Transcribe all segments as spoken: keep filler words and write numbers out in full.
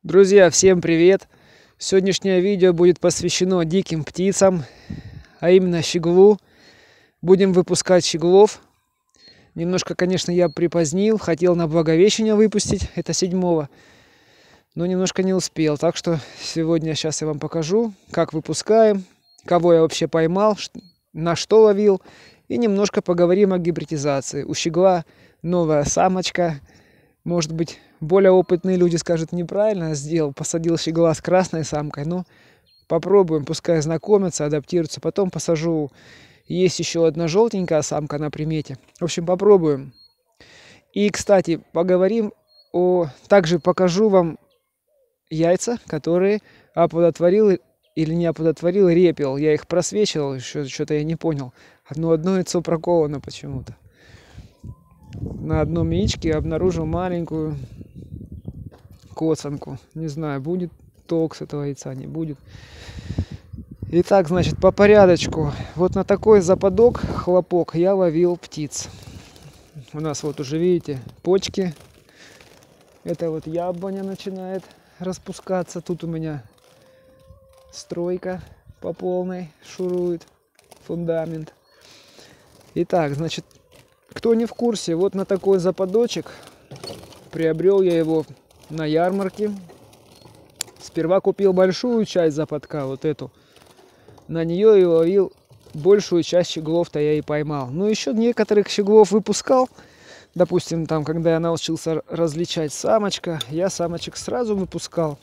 Друзья, всем привет! Сегодняшнее видео будет посвящено диким птицам, а именно щеглу. Будем выпускать щеглов. Немножко, конечно, я припозднил, хотел на Благовещение выпустить, это седьмого, но немножко не успел. Так что сегодня, сейчас я вам покажу, как выпускаем, кого я вообще поймал, на что ловил, и немножко поговорим о гибридизации. У щегла новая самочка. Может быть, более опытные люди скажут, неправильно сделал, посадил щегла с красной самкой. Ну, попробуем, пускай знакомятся, адаптируются. Потом посажу, есть еще одна желтенькая самка на примете. В общем, попробуем. И, кстати, поговорим о... Также покажу вам яйца, которые оплодотворил или не оплодотворил репел. Я их просвечивал, еще что-то я не понял. Одно одно яйцо проковано почему-то. На одном яичке обнаружил маленькую коцанку. Не знаю, будет толк с этого яйца, не будет. Итак, значит, по порядочку. Вот на такой западок, хлопок, я ловил птиц. У нас вот уже, видите, почки. Это вот яблоня начинает распускаться. Тут у меня стройка по полной шурует, фундамент. Итак, значит, кто не в курсе, вот на такой западочек приобрел я его на ярмарке. Сперва купил большую часть западка, вот эту. На нее и ловил большую часть щеглов-то я и поймал. Ну, еще некоторых щеглов выпускал. Допустим, там, когда я научился различать самочка, я самочек сразу выпускал.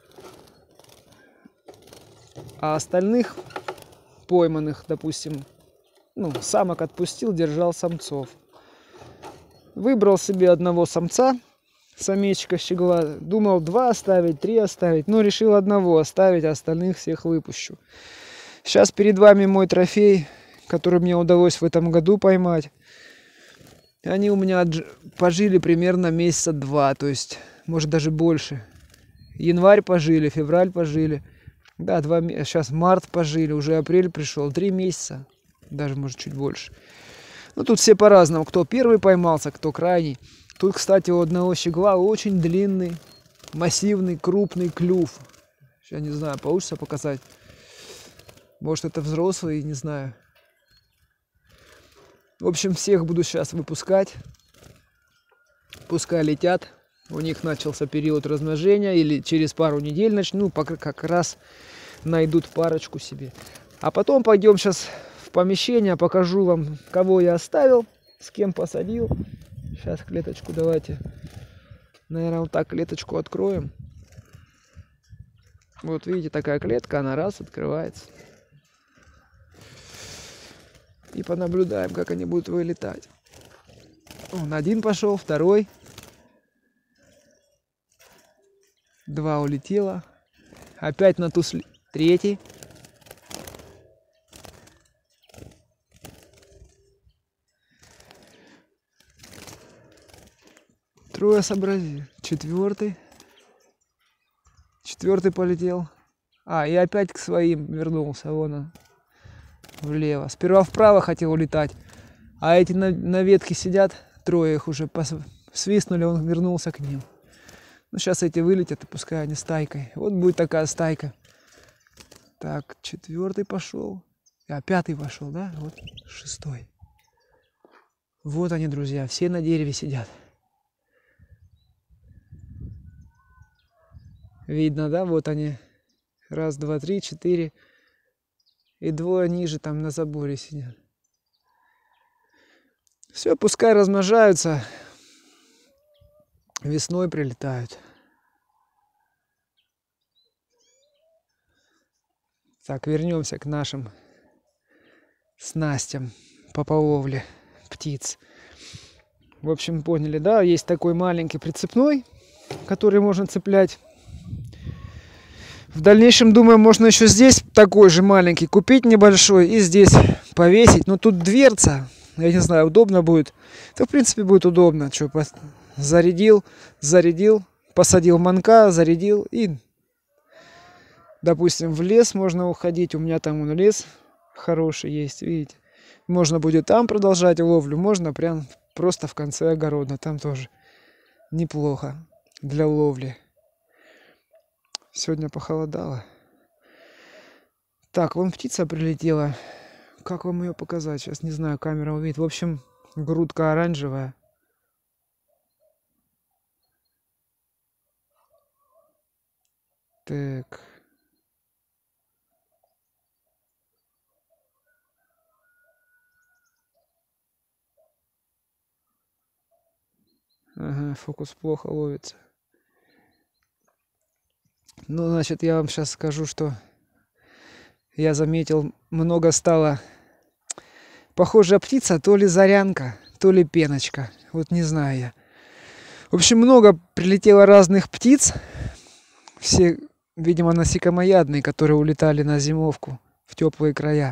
А остальных пойманных, допустим, ну, самок отпустил, держал самцов. Выбрал себе одного самца, самечка щегла. Думал два оставить, три оставить, но решил одного оставить, а остальных всех выпущу. Сейчас перед вами мой трофей, который мне удалось в этом году поймать. Они у меня пожили примерно месяца два, то есть, может, даже больше. Январь пожили, февраль пожили. Да, два месяца. Сейчас март пожили, уже апрель пришел, три месяца. Даже, может, чуть больше. Ну, тут все по-разному. Кто первый поймался, кто крайний. Тут, кстати, у одного щегла очень длинный, массивный, крупный клюв. Я не знаю, получится показать. Может, это взрослый, не знаю. В общем, всех буду сейчас выпускать. Пускай летят. У них начался период размножения. Или через пару недель начну. Ну, пока как раз найдут парочку себе. А потом пойдем сейчас в помещение. Покажу вам, кого я оставил. С кем посадил. Сейчас клеточку давайте. Наверное, вот так клеточку откроем. Вот видите, такая клетка. Она раз открывается. И понаблюдаем, как они будут вылетать. Вон один пошел, второй. Два улетело. Опять на туз третий. Трое сообразили. Четвертый. Четвертый полетел. А, и опять к своим вернулся. Вон он. Влево. Сперва вправо хотел улетать. А эти на, на ветке сидят. Трое их уже пос... свистнули, он вернулся к ним. Ну, сейчас эти вылетят, и пускай они стайкой. Вот будет такая стайка. Так, четвертый пошел. А, пятый пошел, да? Вот шестой. Вот они, друзья. Все на дереве сидят. Видно, да? Вот они. Раз, два, три, четыре. И двое ниже там на заборе сидят. Все, пускай размножаются. Весной прилетают. Так, вернемся к нашим снастям по половле птиц. В общем, поняли, да? Есть такой маленький прицепной, который можно цеплять. В дальнейшем, думаю, можно еще здесь такой же маленький купить небольшой и здесь повесить. Но тут дверца, я не знаю, удобно будет. Да, в принципе, будет удобно. Что, зарядил, зарядил, посадил манка, зарядил и, допустим, в лес можно уходить. У меня там лес хороший есть, видите. Можно будет там продолжать ловлю, можно прям просто в конце огорода. Там тоже неплохо для ловли. Сегодня похолодало. Так, вон птица прилетела. Как вам ее показать? Сейчас не знаю, камера увидит. В общем, грудка оранжевая. Так. Ага, фокус плохо ловится. Ну, значит, я вам сейчас скажу, что я заметил, много стало. Похожая птица, то ли зарянка, то ли пеночка. Вот не знаю я. В общем, много прилетело разных птиц. Все, видимо, насекомоядные, которые улетали на зимовку в теплые края.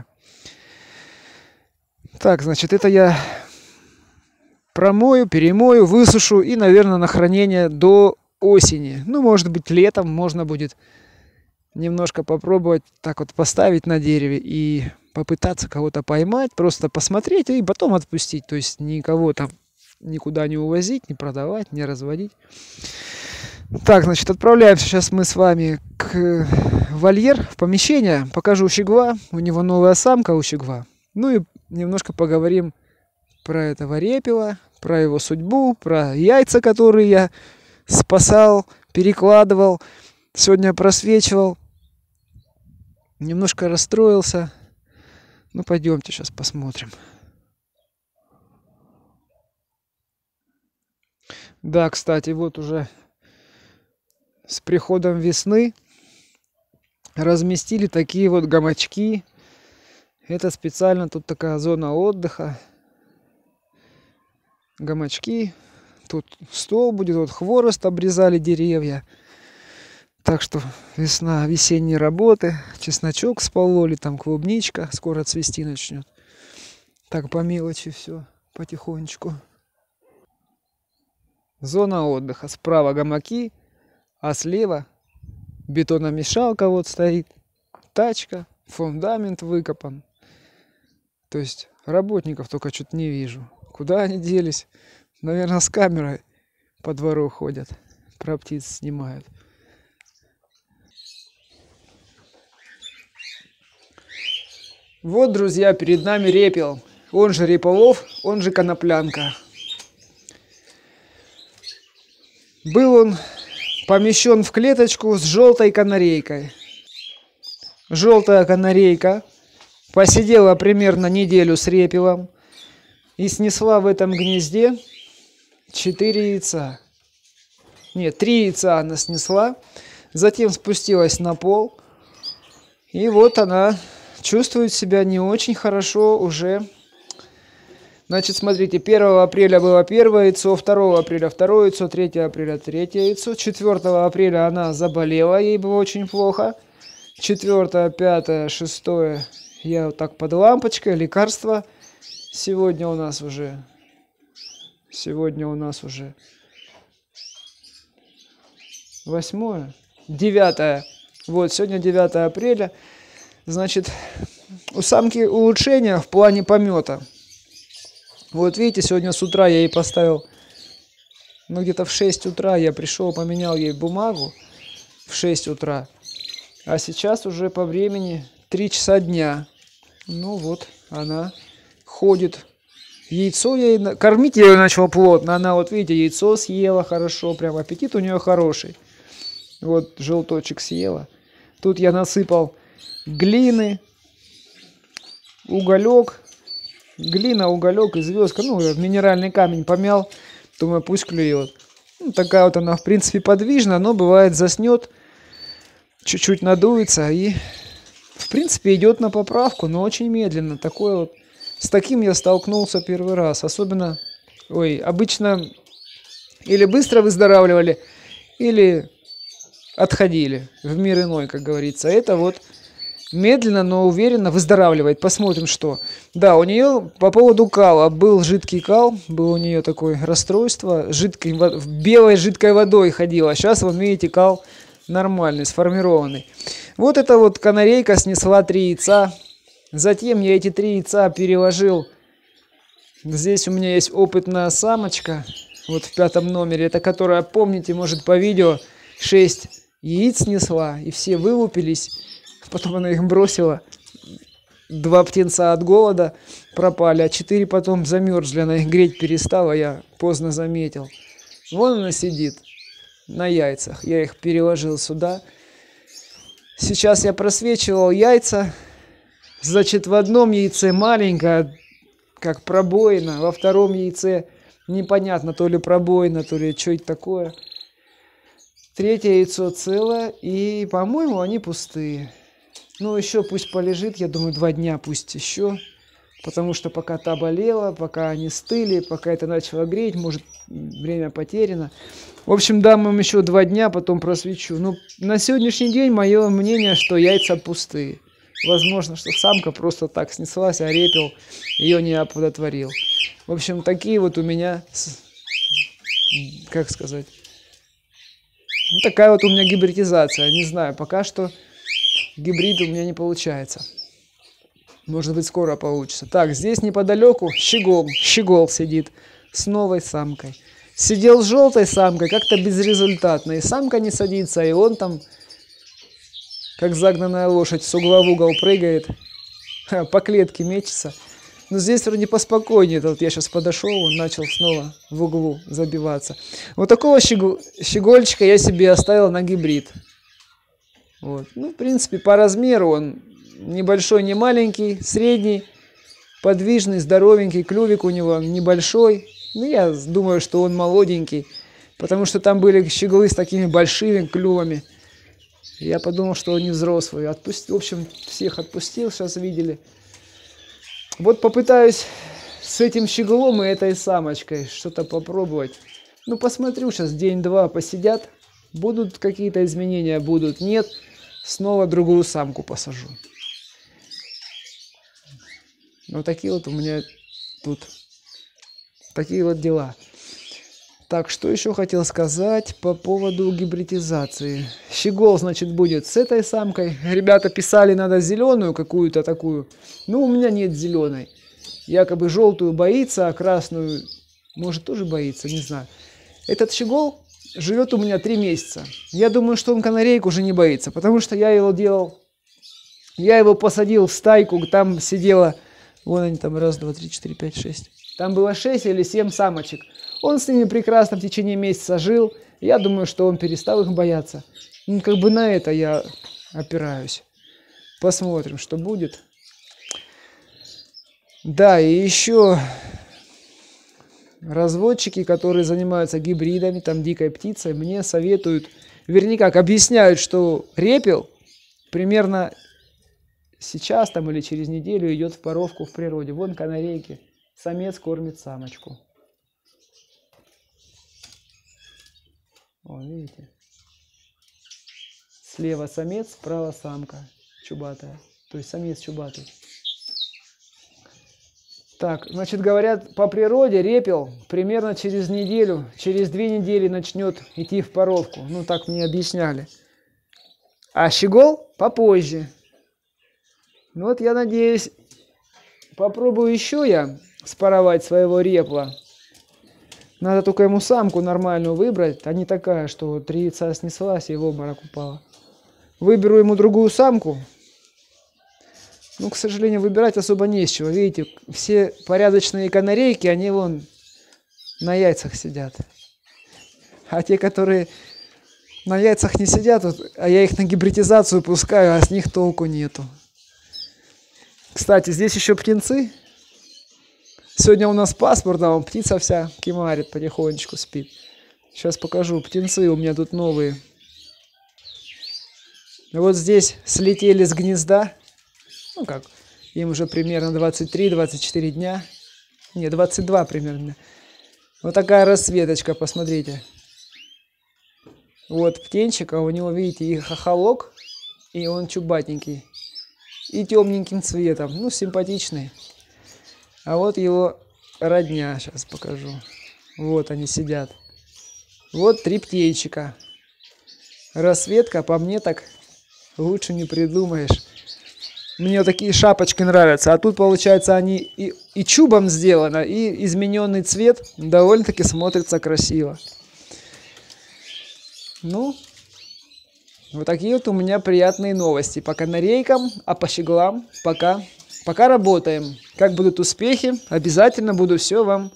Так, значит, это я промою, перемою, высушу и, наверное, на хранение до осени. Ну, может быть, летом можно будет немножко попробовать так вот поставить на дереве и попытаться кого-то поймать, просто посмотреть и потом отпустить. То есть никого там никуда не увозить, не продавать, не разводить. Так, значит, отправляемся сейчас мы с вами к вольер, в помещение. Покажу щегла. У него новая самка у щегла. Ну и немножко поговорим про этого репела, про его судьбу, про яйца, которые я спасал, перекладывал, сегодня просвечивал. Немножко расстроился. Ну, пойдемте сейчас посмотрим. Да, кстати, вот уже с приходом весны разместили такие вот гамачки. Это специально тут такая зона отдыха. Гамачки. Тут стол будет, вот хворост обрезали деревья. Так что весна, весенние работы. Чесночок спололи, там клубничка скоро цвести начнет. Так, по мелочи все, потихонечку. Зона отдыха. Справа гамаки, а слева бетономешалка вот стоит. Тачка, фундамент выкопан. То есть работников только что-то не вижу. Куда они делись? Наверное, с камерой по двору ходят. Про птиц снимают. Вот, друзья, перед нами репел. Он же реполов, он же коноплянка. Был он помещен в клеточку с желтой канарейкой. Желтая канарейка посидела примерно неделю с репелом и снесла в этом гнезде четыре яйца. Нет, три яйца она снесла. Затем спустилась на пол. И вот она чувствует себя не очень хорошо уже. Значит, смотрите, первого апреля было первое яйцо, второго апреля второе яйцо, третьего апреля третье яйцо, четвёртого апреля она заболела, ей было очень плохо. четвёртое, пятое, шестое я вот так под лампочкой, лекарства. Сегодня у нас уже, сегодня у нас уже восьмое, девятое. Вот, сегодня девятое апреля. Значит, у самки улучшения в плане помета. Вот видите, сегодня с утра я ей поставил, ну где-то в шесть утра я пришел, поменял ей бумагу в шесть утра. А сейчас уже по времени три часа дня. Ну вот, она ходит. Яйцо я ей... Кормить я ее начал плотно. Она, вот видите, яйцо съела хорошо. Прям аппетит у нее хороший. Вот желточек съела. Тут я насыпал глины, уголек. Глина, уголек и звездка. Ну, минеральный камень помял. Думаю, пусть клюет. Ну, такая вот она, в принципе, подвижна, но бывает заснет. Чуть-чуть надуется и, в принципе, идет на поправку, но очень медленно. Такое вот. С таким я столкнулся первый раз. Особенно, ой, обычно или быстро выздоравливали, или отходили в мир иной, как говорится. Это вот медленно, но уверенно выздоравливает. Посмотрим, что. Да, у нее по поводу кала. Был жидкий кал, было у нее такое расстройство. Жидкой, белой жидкой водой ходила. Сейчас, вот видите, кал нормальный, сформированный. Вот эта вот канарейка снесла три яйца. Затем я эти три яйца переложил. Здесь у меня есть опытная самочка. Вот в пятом номере. Это которая, помните, может, по видео шесть яиц снесла, и все вылупились. Потом она их бросила. Два птенца от голода пропали, а четыре потом замерзли. Она их греть перестала, я поздно заметил. Вон она сидит на яйцах. Я их переложил сюда. Сейчас я просвечивал яйца. Значит, в одном яйце маленькое, как пробоина. Во втором яйце непонятно, то ли пробоина, то ли что это такое. Третье яйцо целое. И, по-моему, они пустые. Ну, еще пусть полежит, я думаю, два дня пусть еще. Потому что пока та болела, пока они стыли, пока это начало греть, может, время потеряно. В общем, дам им еще два дня, потом просвечу. Ну, на сегодняшний день мое мнение, что яйца пустые. Возможно, что самка просто так снеслась, а репел ее не оплодотворил. В общем, такие вот у меня, как сказать, ну, такая вот у меня гибридизация. Не знаю, пока что гибрид у меня не получается. Может быть, скоро получится. Так, здесь неподалеку щегол, щегол сидит с новой самкой. Сидел с желтой самкой, как-то безрезультатно. И самка не садится, и он там, как загнанная лошадь, с угла в угол прыгает, по клетке мечется. Но здесь вроде поспокойнее. Вот я сейчас подошел, он начал снова в углу забиваться. Вот такого щегол, щегольчика я себе оставил на гибрид. Вот. Ну, в принципе, по размеру он небольшой, не маленький, средний, подвижный, здоровенький, клювик у него небольшой. Ну, я думаю, что он молоденький, потому что там были щеглы с такими большими клювами. Я подумал, что он не взрослый. Отпустил, в общем, всех отпустил, сейчас видели. Вот попытаюсь с этим щеглом и этой самочкой что-то попробовать. Ну, посмотрю, сейчас день-два посидят. Будут какие-то изменения, будут, нет. Снова другую самку посажу. Вот такие вот у меня тут, такие вот дела. Так, что еще хотел сказать по поводу гибридизации. Щегол, значит, будет с этой самкой. Ребята писали, надо зеленую какую-то такую. Ну, у меня нет зеленой. Якобы желтую боится, а красную, может, тоже боится, не знаю. Этот щегол живет у меня три месяца. Я думаю, что он канарейку уже не боится, потому что я его делал, я его посадил в стайку, там сидело, вон они там, раз, два, три, четыре, пять, шесть. Там было шесть или семь самочек. Он с ними прекрасно в течение месяца жил. Я думаю, что он перестал их бояться. Ну, как бы на это я опираюсь. Посмотрим, что будет. Да, и еще разводчики, которые занимаются гибридами, там, дикой птицей, мне советуют, вернее как, объясняют, что репел примерно сейчас там или через неделю идет в паровку в природе. Вон канарейки. Самец кормит самочку. О, видите? Слева самец, справа самка чубатая. То есть самец чубатый. Так, значит, говорят, по природе репел примерно через неделю, через две недели начнет идти в паровку. Ну, так мне объясняли. А щегол попозже. Ну, вот я надеюсь, попробую еще я спаровать своего репла. Надо только ему самку нормальную выбрать, а не такая, что три яйца снеслась и в обморок упала. Выберу ему другую самку. Ну, к сожалению, выбирать особо не с чего. Видите, все порядочные канарейки, они вон на яйцах сидят. А те, которые на яйцах не сидят, вот, а я их на гибридизацию пускаю, а с них толку нету. Кстати, здесь еще птенцы. Сегодня у нас пасмурно, а птица вся кимарит, потихонечку спит. Сейчас покажу. Птенцы у меня тут новые. Вот здесь слетели с гнезда. Ну как, им уже примерно двадцать три — двадцать четыре дня. Не, двадцать два примерно. Вот такая расцветочка, посмотрите. Вот птенчик, а у него, видите, и хохолок, и он чубатенький. И темненьким цветом, ну, симпатичный. А вот его родня, сейчас покажу. Вот они сидят. Вот три птенчика. Расцветка, по мне так лучше не придумаешь. Мне вот такие шапочки нравятся. А тут, получается, они и, и чубом сделано, и измененный цвет довольно-таки смотрится красиво. Ну, Вот такие вот у меня приятные новости. По канарейкам, а по щеглам пока, пока работаем. Как будут успехи, обязательно буду все вам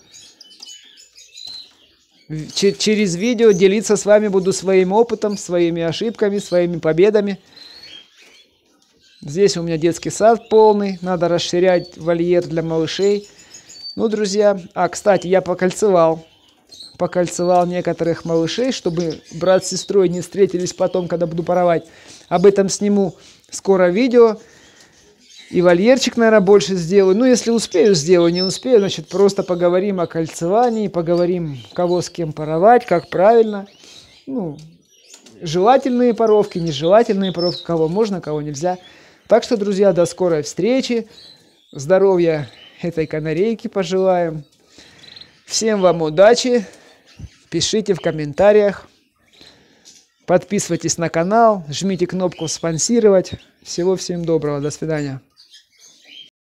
через видео делиться с вами, буду своим опытом, своими ошибками, своими победами. Здесь у меня детский сад полный, надо расширять вольер для малышей. Ну, друзья, а, кстати, я покольцевал. Покольцевал некоторых малышей, чтобы брат с сестрой не встретились потом, когда буду паровать. Об этом сниму скоро видео. И вольерчик, наверное, больше сделаю. Ну, если успею, сделаю. Не успею, значит, просто поговорим о кольцевании, поговорим, кого с кем паровать, как правильно. Ну, желательные паровки, нежелательные паровки, кого можно, кого нельзя. Так что, друзья, до скорой встречи. Здоровья этой канарейки пожелаем. Всем вам удачи. Пишите в комментариях. Подписывайтесь на канал. Жмите кнопку «Спонсировать». Всего всем доброго. До свидания.